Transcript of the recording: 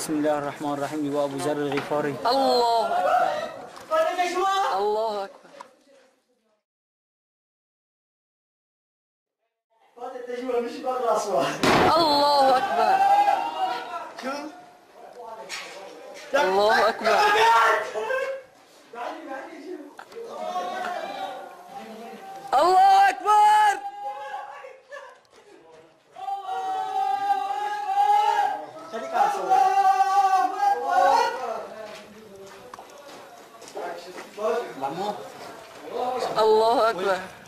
بسم الله الرحمن الرحيم. وأبو ذر الغفاري. الله أكبر. الله أكبر. الله أكبر. الله أكبر. الله أكبر. الله أكبر.